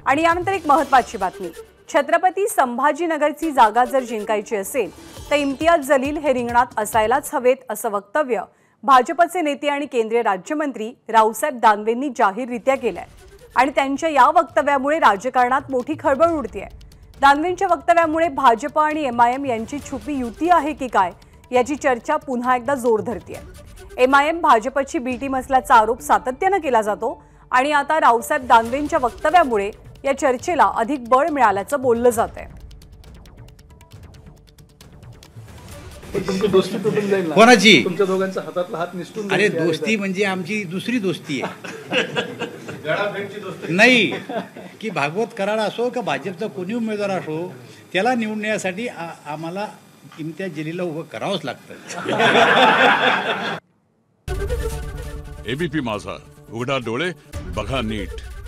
आणि यानंतर एक महत्त्वाची बातमी, छत्रपती संभाजीनगरची जागा जर जिंकायची असेल तर इम्तियाज जलील हे रिंगणात असायलाच हवेत असं वक्तव्य भाजपचे नेते आणि केंद्रीय राज्यमंत्री रावसाहेब दानवेंनी जाहीररित्या केलंय आणि त्यांच्या या वक्तव्यामुळे राजकारणात मोठी खळबळ उडतीये। दानवेंच्या वक्तव्यामुळे भाजप आणि एमआयएम यांची छुपी युती आहे की काय याची चर्चा पुन्हा एकदा जोर धरतीये। एमआयएम भाजपची बी टीम असल्याचा आरोप सातत्याने केला जातो आणि आता रावसाहेब दानवेंच्या वक्तव्यामुळे या चर्चेला अधिक बळ मिळाल्याचं बोललं जातंय। तुमची दोस्ती तुटून जाईल ना कोणाची? तुमच्या दोघांचा हातातला हात निसटून अरे दोस्ती म्हणजे आमची दुसरी दोस्ती आहे नाही की भागवत कराड असो का भाजपचा कोणी उमेदवार असो त्याला निवडण्यासाठी आम्हाला इम्तियाज जलीलला उभं करावंच लागतं। एबीपी माझा, उघडा डोळे बघा नीट।